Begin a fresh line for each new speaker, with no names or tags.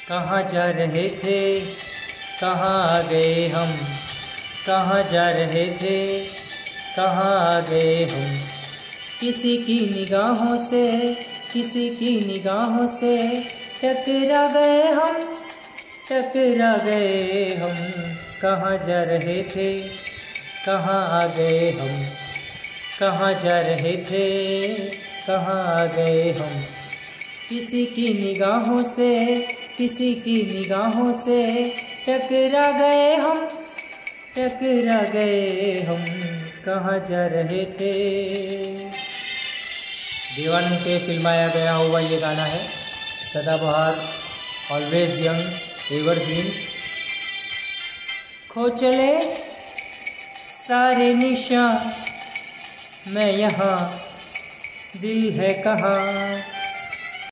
कहाँ जा रहे थे, कहाँ आ गए हम। कहाँ जा रहे थे, कहाँ आ गए हम। किसी की निगाहों से, किसी की निगाहों से टकरा गए हम, टकरा गए हम। कहाँ जा रहे थे, कहाँ आ गए हम। कहाँ जा रहे थे, कहाँ आ गए हम। किसी की निगाहों से, किसी की निगाहों से टकरा गए हम, टकरा गए हम। कहाँ जा रहे थे। दीवानों के फिल्माया गया हुआ ये गाना है, सदाबहार, ऑलवेज यंग, एवरग्रीन। खो चले सारे निशान, मैं यहाँ, दिल है कहाँ।